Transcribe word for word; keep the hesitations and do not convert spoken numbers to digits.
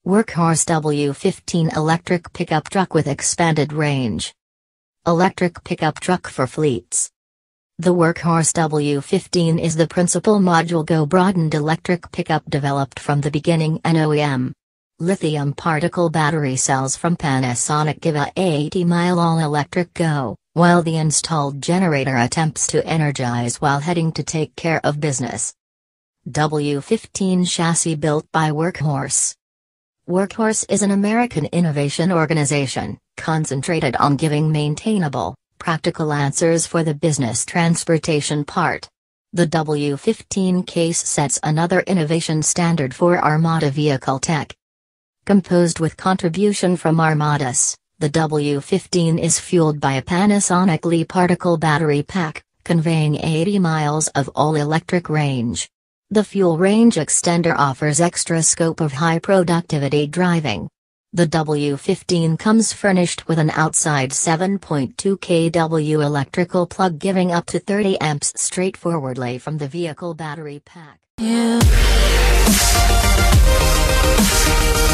Workhorse W fifteen electric pickup truck with expanded range. Electric pickup truck for fleets. The Workhorse W fifteen is the principal module Go broadened electric pickup developed from the beginning N O E M. Lithium particle battery cells from Panasonic give a eighty mile all-electric go, while the installed generator attempts to energize while heading to take care of business. W fifteen chassis built by Workhorse. Workhorse is an American innovation organization, concentrated on giving maintainable, practical answers for the business transportation part. The W fifteen case sets another innovation standard for Armada vehicle tech. Composed with contribution from Armadas, the W fifteen is fueled by a Panasonic Li particle battery pack, conveying eighty miles of all-electric range. The fuel range extender offers extra scope of high productivity driving. The W fifteen comes furnished with an outside seven point two kilowatt electrical plug giving up to thirty amps straightforwardly from the vehicle battery pack. Yeah.